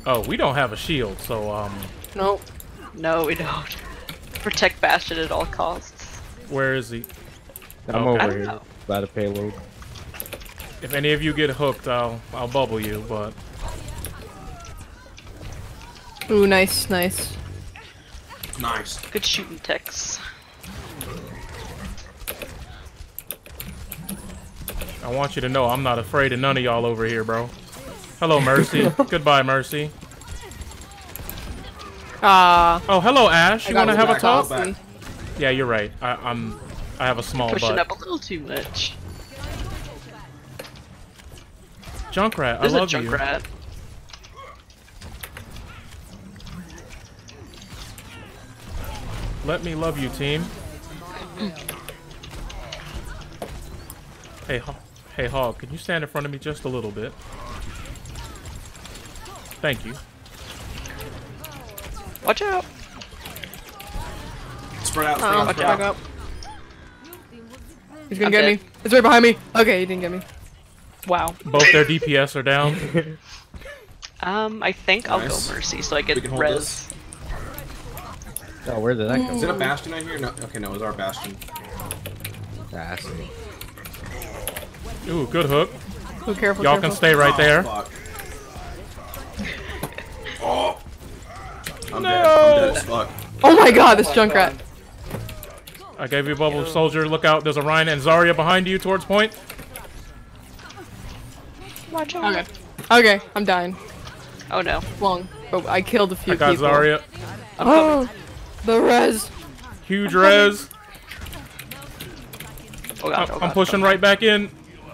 Oh, we don't have a shield, so Nope. No, we don't. Protect Bastion at all costs. where is he? I'm Okay. over here by the payload. If any of you get hooked, I'll bubble you, but Ooh, nice, nice. Nice. Good shooting techs. I want you to know I'm not afraid of none of y'all over here, bro. Hello, Mercy. Goodbye, Mercy. Oh, hello, Ash. You want to have a talk? Back. Yeah, you're right. I have a small Pushing butt. up a little too much. Junkrat, There's I a love you. Junkrat. Let me love you, team. Hey, Hog, can you stand in front of me just a little bit? Thank you. Watch out! Spread out, oh, spread back out. up. He's gonna I'm get dead. me. It's right behind me. Okay, he didn't get me. Wow. Both their DPS are down. I think I'll go Nice. Mercy so I We get can hold res. this. Oh, where did that come Is it a from? Bastion out here? No. Okay, no, it was our Bastion. Ah, I see. Ooh, good hook. Oh, careful, Y'all careful. can stay right there. Fuck. Oh. I'm No. dead. I'm dead as fuck. Oh my god, this Junkrat. I gave you a bubble, soldier. Look out, there's a Ryan and Zarya behind you towards point. Watch out! Okay. Okay, I'm dying. Oh no. Long. Oh, I killed a few I got people. Zarya. Oh, the res. Huge res. Oh god, oh god. I'm pushing right back in.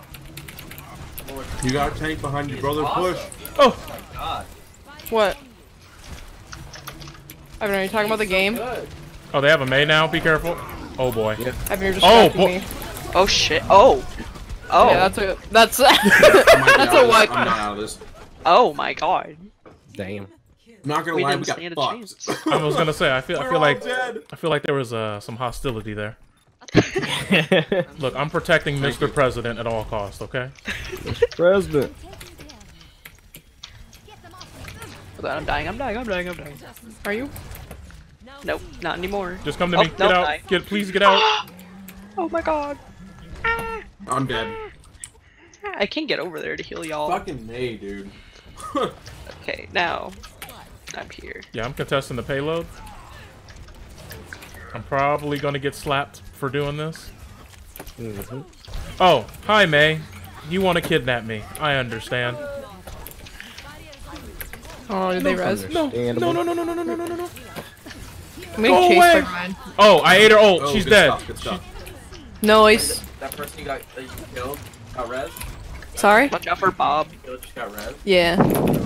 You got a tank behind you, brother. Push. Oh, What? Evan, are you talking about the game? oh, they have a May now. Be careful. Oh boy. Evan, you're Oh, distracting me. Oh shit. Oh! Oh! Yeah, that's I might be That's out a of what? this. I'm not out of this. Oh my god. Damn. I'm not gonna We lie, we didn't got stand a fucked. chance. I was gonna say I feel We're all like dead. there was some hostility there. Look, I'm protecting Mr. President at all costs. Okay. President. Oh god, I'm dying, I'm dying, I'm dying, I'm dying. Are you? Nope, not anymore. Just come to Oh, me. Get nope, out. die. Please get out. Oh my god. I'm dead. I can't get over there to heal y'all. Fucking May, dude. Okay, now I'm here. Yeah, I'm contesting the payload. I'm probably gonna get slapped for doing this. Mm-hmm. Oh, hi May. You want to kidnap me? I understand. Oh, did they res? No, Understandable. no. I'm getting Go chased away. by Ryan. Oh, I ate her ult. Oh, She's good dead. Stuff, good stuff. Noise. That person you got that you killed got res. Sorry? Watch out for Bob. Killed just got res. Yeah.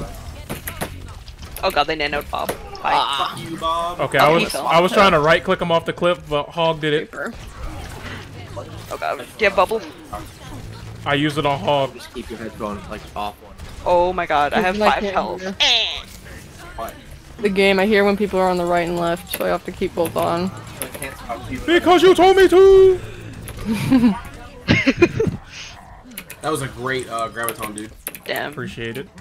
Oh god, they nanoed Bob. Bye. Fuck you, Bob. Okay, Oh, I he was fell. I was trying to right click him off the cliff, but Hog did it. Oh god. Do you have bubble? I used it on Hog. Just keep your headphone like off one. Oh my god, I have I 5 can't health. hear. What? The game, I hear when people are on the right and left, so I have to keep both on. I can't talk to you. Because you told me to. That was a great graviton, dude. Damn. Appreciate it.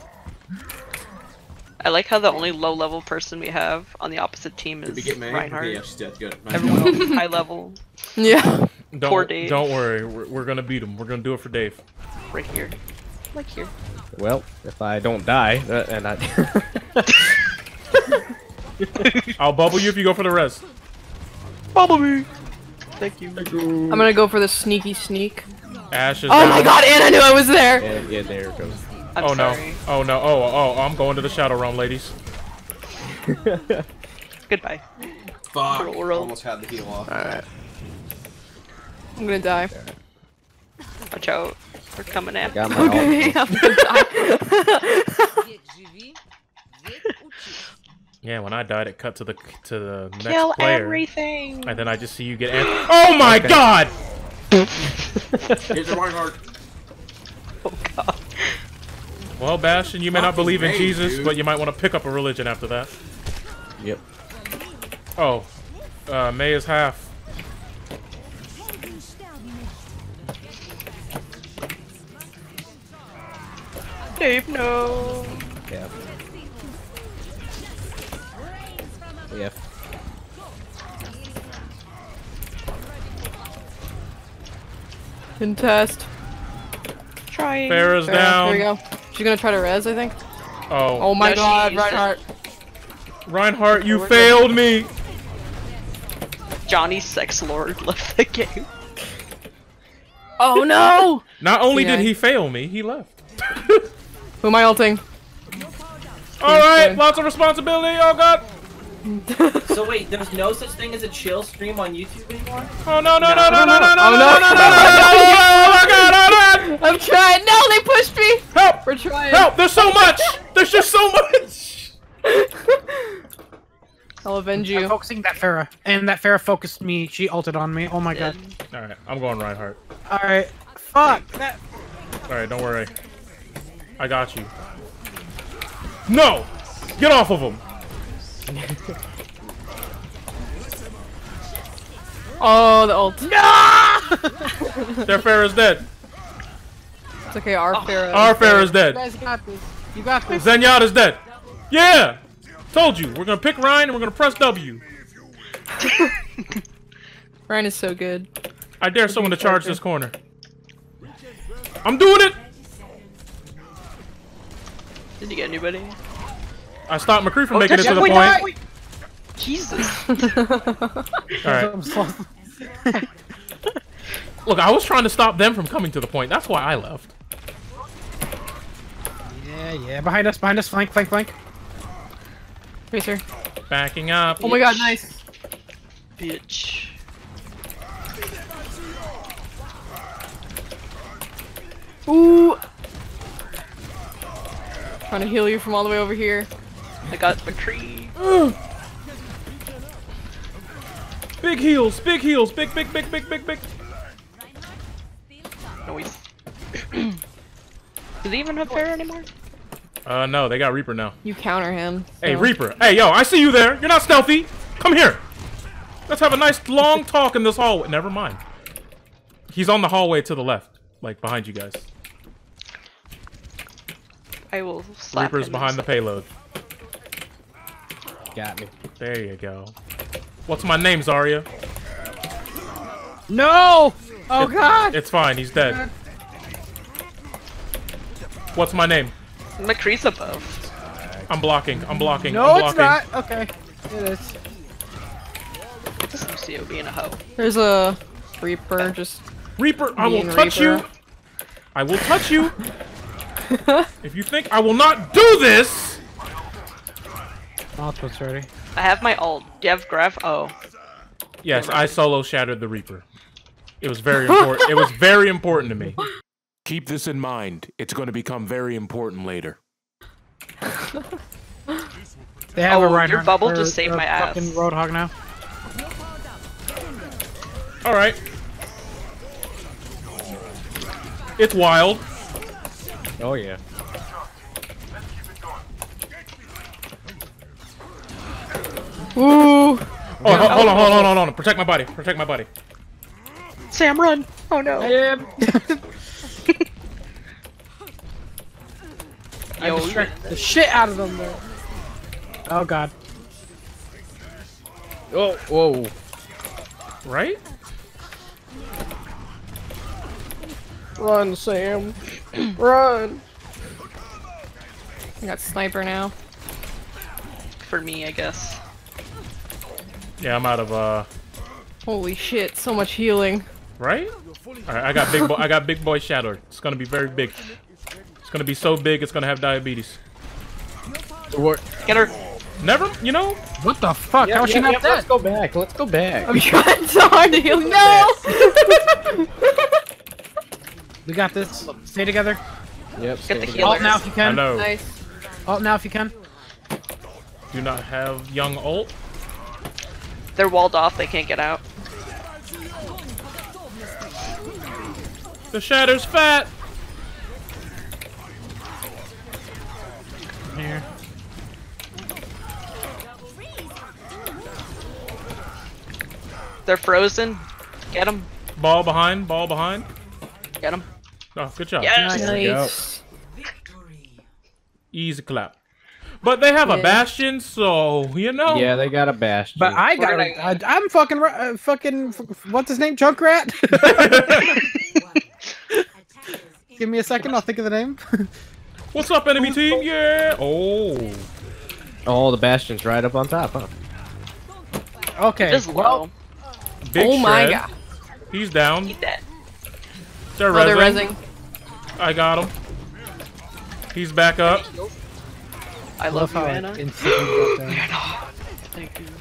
I like how the only low level person we have on the opposite team Did we is get May? Reinhardt. Okay, yeah, she's dead. Good. Nice. Everyone else is high level. Yeah. Poor Dave. Don't worry. We're gonna beat him. We're gonna do it for Dave. Right here. Like here. Well, if I don't die, and I. I'll bubble you if you go for the res. Bubble me! Thank you. I'm gonna go for the sneaky sneak. Ash is Oh down. my god, and I knew I was there! Yeah, there it goes. I'm Oh no. sorry. Oh no. Oh, I'm going to the Shadow Realm, ladies. Goodbye. Fuck. Roll. Almost had the heal off. Alright. I'm gonna die. Watch out. We're coming after Got you. my Okay, ult. I'm gonna die. Yeah, when I died, it cut to the next Kill player, everything! and then I just see you get. Oh my god! Here's the Reinhardt. Oh god. Well, Bastion, you may not Fucking believe in May, Jesus, dude. but you might want to pick up a religion after that. Yep. Oh, May is half. Dave, no! Yeah. Yeah. Contest. Trying. Farrah's down. There we go. She's gonna try to res, I think. Oh. Oh my No, god, she's- Reinhardt. Reinhardt, you failed me. Johnny Sex Lord left the game. Oh no! Not only Yeah. did he fail me, he left. Who am I ulting? Alright, lots of responsibility. Oh god. So wait, there's no such thing as a chill stream on YouTube anymore? Oh no no no no no no no Oh, no no. no no no! Oh my god! Oh god! I'm trying. No, they pushed me. Help! We're trying. Help! There's so much! There's just so much! I'll avenge I'm you. focusing that Farrah, and that Farrah focused me. She ulted on me. Oh my god. Alright, I'm going Reinhardt. All right. Fuck. That. Alright, don't worry. I got you. No! Get off of him! Oh, the ult. Their Farrah's dead. It's okay, our Farrah. Our Farrah's You dead. guys got this. You got this. Zenyatta's dead. Yeah! Told you. We're gonna pick Ryan and we're gonna press W. Ryan is so good. I dare someone to charge this corner. I'm doing it! Did you get anybody? I stopped McCree from Oh, making it to the touch- point. Jesus. Alright. I'm so- Look, I was trying to stop them from coming to the point. That's why I left. Yeah. Behind us. Flank. Tracer. Backing up. Oh my god, nice. Bitch. Ooh. Trying to heal you from all the way over here. I got McCree. Big heals, big heals, big. No, he's... Do they even have Farrah anymore? No, they got Reaper now. You counter him. Hey, so- Reaper. Hey, yo, I see you there. You're not stealthy. Come here. Let's have a nice long talk in this hallway. Never mind. He's on the hallway to the left, like behind you guys. I will slap Reaper's him. behind the payload. Got me. There you go. What's my name, Zarya? No. Oh god. It's fine. He's dead. What's my name? McCree's above. I'm blocking. No, I'm it's blocking. not. Okay. It is. This MCO being a hoe. There's a Reaper just. Reaper, I will Mean touch Reaper. you. I will touch you. If you think I will not do this, Output's ready. I have my ult. Do you have Graph? Oh. yes, I solo shattered the Reaper. It was very important. It was very important to me. Keep this in mind. It's going to become very important later. They have Oh, a Reinhardt. your bubble or just saved a my ass. fucking Roadhog now. All right. It's wild. Oh yeah. Ooh. Oh, hold on. Protect my body. Protect my body. Sam, run! Oh no. I Yo, distracted the shit out of them though. Oh god. Oh, whoa. Right? Run, Sam. Run. I got sniper now. for me, I guess. Yeah, I'm out of Holy shit, so much healing. right? Alright, I got big boy Shadow. It's gonna be very big. It's gonna be so big it's gonna have diabetes. Get her! Never, you know? What the fuck? How is she not Let's dead? go back. Let's go back. I'm trying so hard to heal. No! We got this. Stay together. Yep. Get the stay healer. Alt now if you I can. know. Nice. Alt now if you can. Do not have young ult. They're walled off, they can't get out. The Shadow's fat. Here. They're frozen. Get them. Ball behind, ball behind. Get them. Oh, good job. Yes! There we go. Nice. Easy clap. But they have a Bastion, so, you know. Yeah, they got a Bastion. But I got I'm fucking what's his name? Junkrat. Give me a second, I'll think of the name. What's up, enemy team? Yeah. Oh. Oh, the Bastion's right up on top, huh? Okay. Just low. Big Oh my shred. god. He's down. He's dead. They're Oh, they're rezzing. rezzing. I got him. He's back up. I love you, how Anna. instantly got down. Thank you.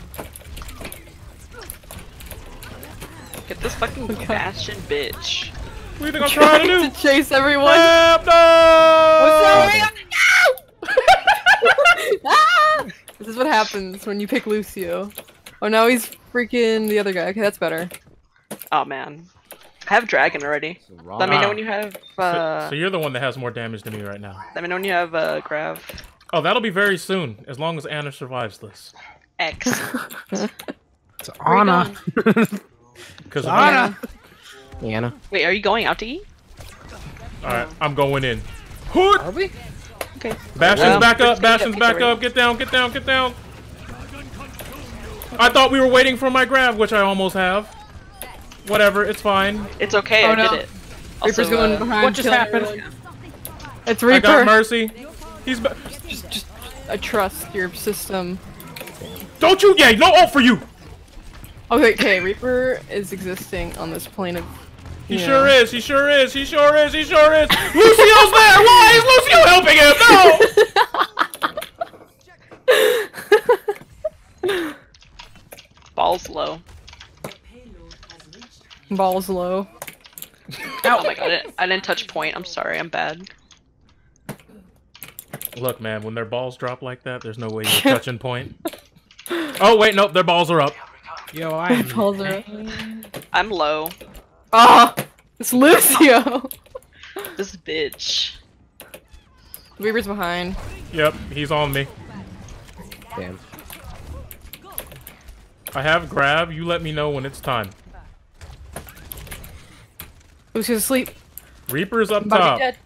Get this fucking Bastion bitch. What do you think I'm trying to do? To chase everyone. Help, no! Ah! This is what happens when you pick Lucio. Oh, now he's freaking the other guy. Okay, that's better. Oh man. I have Dragon already. Let me know when you have So you're the one that has more damage than me right now. let me know when you have Grav. Oh, that'll be very soon, as long as Anna survives this. X. It's Anna. Because Anna. Anna. Wait, are you going out to eat? Alright, I'm going in. Hood! Are we? Okay. Bastion's back up, Get Bastion's back ready. up, get down, get down, get down! I thought we were waiting for my grab, which I almost have. Whatever, it's fine. It's okay, Oh, I no. did it. Reaper's Also, going behind. what just killing happened? everyone. It's I got Reaper. Mercy. He's I trust your system. Don't you? Yeah, no ult for you! Okay, Reaper is existing on this plane of. He sure is, he sure is, he sure is, he sure is! Lucio's there! Why is Lucio helping him? No! balls low. Balls low. Oh my god, I didn't touch point. I'm sorry, I'm bad. Look, man, when their balls drop like that, there's no way you're touching point. Oh, wait, nope, their balls are up. Yo, I am. Balls are. I'm low. Ah! It's Lucio! This bitch. Reaper's behind. Yep, he's on me. Damn. I have grab, you let me know when it's time. Lucio's asleep. Reaper's up About to top. be dead.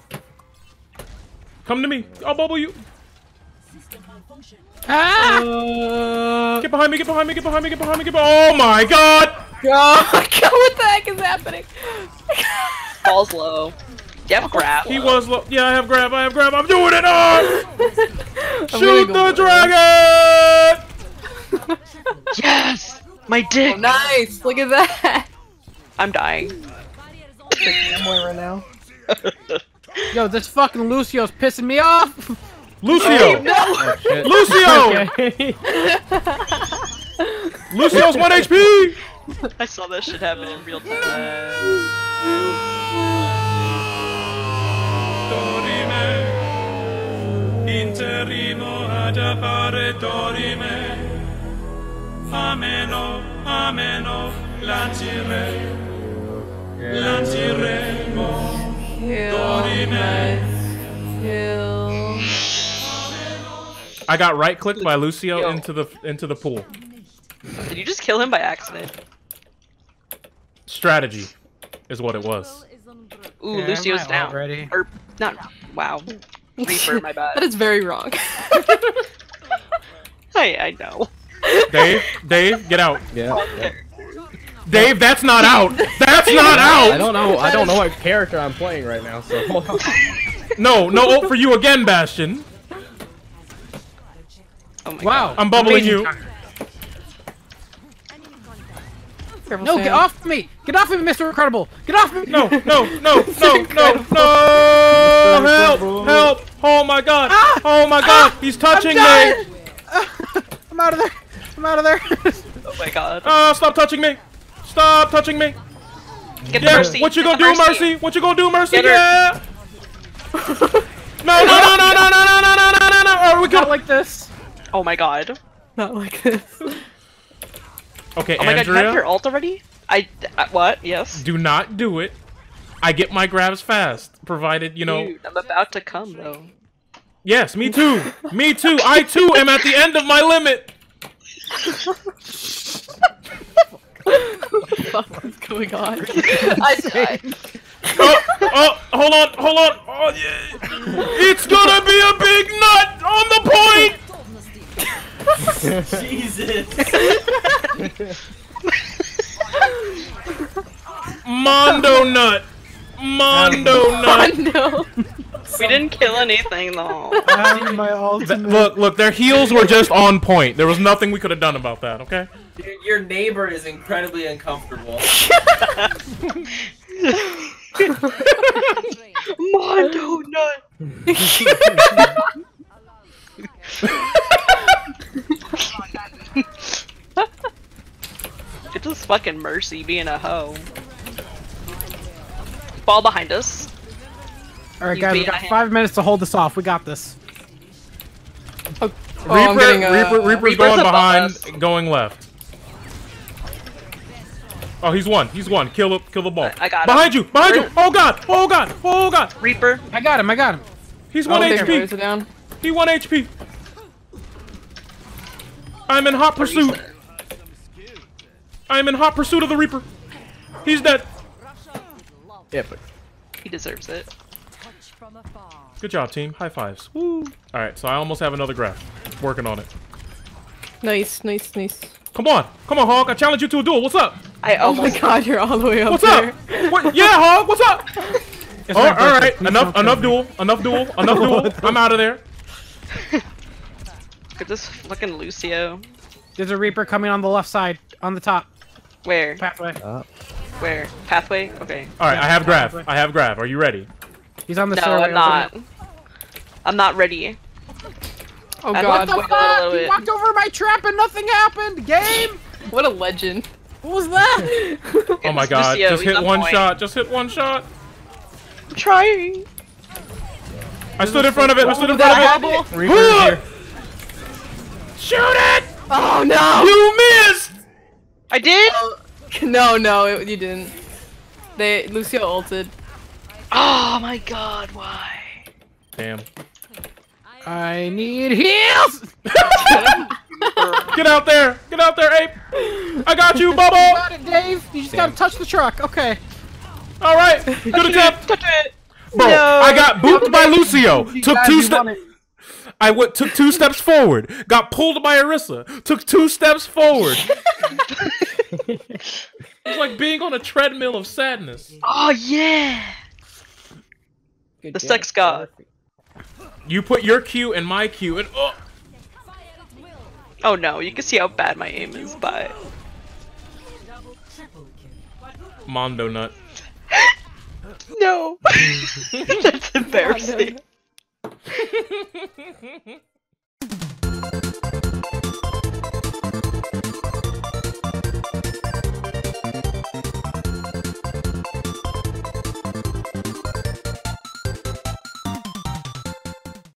Come to me, I'll bubble you. Ah! Get behind me, get behind me, get behind me, get behind me, get behind me. Oh my god! Oh, what the heck is happening? Balls low. Do you have grab? He was low. Yeah, I have grab, I'm doing it! Oh! I'm Shoot gonna the go dragon! Yes! My dick! Oh, nice! Look at that! I'm dying. Somewhere right now. Yo, this fucking Lucio's pissing me off. Lucio! Oh, shit. Lucio! Okay. Lucio's 1 HP! I saw that shit happen in real time. Interrimo ad appare dorime. Ameno, ameno, lanciremo. Lanciremo. Kill. Nice. Kill. I got right clicked by Lucio into the pool. Did you just kill him by accident? Strategy is what it was. Ooh, Yeah, Lucio's am I down. already? Or, not, wow. Reaper, my That bad. is very wrong. I know. Dave, get out. Yeah. yeah. Dave, that's not out. That's not out. I don't know what character I'm playing right now, so hold on. No ult for you again, Bastion. Oh my Wow. god. I'm bubbling Amazing you. time. Careful, No, Sam. get off me! Get off me, Mr. Incredible! Get off me! No, no! Help! Oh my god! Oh my god! He's touching me! I'm out of there! I'm out of there! Oh my god. Stop touching me! Stop touching me! Get Yeah, Mercy! what you Get gonna the do, Mercy? What you gonna do, Mercy? Get her. Yeah! No! Are we Not good? like this. Oh my god. Not like this. Okay, Oh my god, you have your Andrea, ult already? What? Yes? do not do it. I get my grabs fast, provided, you know... Dude, I'm about to come though. Yes, me too! Me too! I too am at the end of my limit! What the fuck is going on? I died. Oh, hold on. Oh, yeah. It's gonna be a big nut on the point. Jesus. Mondo nut. No. We didn't kill anything though. My ultimate. Look, their heels were just on point. There was nothing we could have done about that, okay? Your neighbor is incredibly uncomfortable. Mondo nut. It's just fucking Mercy being a hoe. Ball behind us. Alright, You guys, we beat got my 5 minutes to hold this off. We got this. Oh, I'm getting, Reaper's Reaper's going above behind, us. going left. Oh, he's one. Kill the ball. I got him. Behind you! Oh god! Reaper. I got him. He's 1 Raise HP. it down. He 1 HP. I'm in hot pursuit. I'm in hot pursuit of the Reaper. He's dead. Yeah, but He deserves it. Good job, team. High fives. Woo. Alright, so I almost have another graph. Working on it. Nice. Come on, Hog. I challenge you to a duel. What's up? I Oh my almost. god, you're all the way up What's there. up? What? Yeah, Hog. What's up? It's Oh, not all right. perfect. Please don't Enough kill duel. Enough duel. I'm out of there. Look at this fucking Lucio. There's a Reaper coming on the left side, on the top Where? pathway. Where? Pathway? Okay. All right, Yeah, I have graph. pathway. I have graph. Are you ready? He's on the No, stairway. I'm not. I'm not ready. Oh I god. love What the Wait a little fuck? He bit. walked over my trap and nothing happened. Game. What a legend. What was that? Oh my It's god! Lucio, Just he's hit on one point. shot. Just hit one shot. I'm trying. I stood in front of it. I stood in That front of it. hobble? Reaper is here. Shoot it! Oh no! You missed. I did? No, you didn't. Lucio ulted. Oh my god, why? Damn. I need heals. Get out there, ape. I got you, You Bubble. got it, Dave. You just gotta touch the truck. Okay. All right, good attempt. Touch it! Bro, No. I got booped by Lucio. Took Guys, two you steps. won it. Took 2 steps forward. Got pulled by Arissa. Took 2 steps forward. It's like being on a treadmill of sadness. Oh yeah! Good The game. sex god. You put your Q in my Q, and oh, Oh no, you can see how bad my aim is, but... Mondo nut. No! That's embarrassing.